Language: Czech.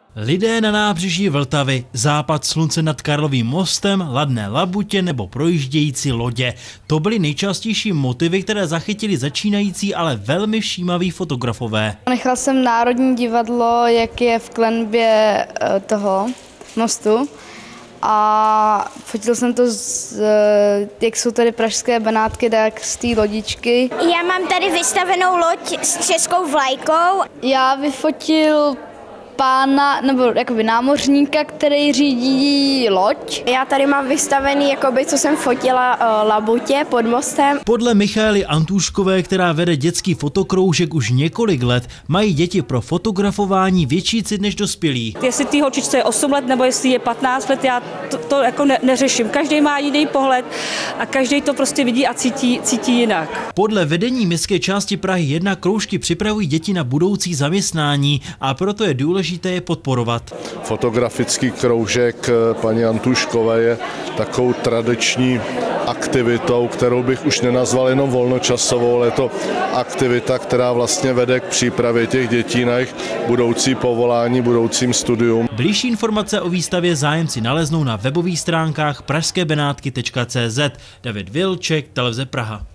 Lidé na nábřeží Vltavy, západ slunce nad Karlovým mostem, ladné labutě nebo projíždějící lodě. To byly nejčastější motivy, které zachytili začínající, ale velmi všímaví fotografové. Nechala jsem Národní divadlo, jak je v klenbě toho mostu. A fotil jsem to, jak jsou tady pražské Benátky, tak z té lodičky. Já mám tady vystavenou loď s českou vlajkou. Já vyfotil pána, nebo jakoby námořníka, který řídí loď. Já tady mám vystavený, jakoby, co jsem fotila, labutě pod mostem. Podle Michaely Antůškové, která vede dětský fotokroužek už několik let, mají děti pro fotografování větší cit než dospělí. Jestli té holčičce je 8 let nebo jestli je 15 let, já to jako neřeším. Každý má jiný pohled a každý to prostě vidí a cítí jinak. Podle vedení městské části Prahy 1 kroužky připravují děti na budoucí zaměstnání a proto je důležité je podporovat. Fotografický kroužek paní Antůškové je takovou tradiční aktivitou, kterou bych už nenazval jenom volnočasovou, ale je to aktivita, která vlastně vede k přípravě těch dětí na jejich budoucí povolání, budoucím studium. Bližší informace o výstavě zájemci naleznou na webových stránkách pražskébenátky.cz. David Vilček, Televize Praha.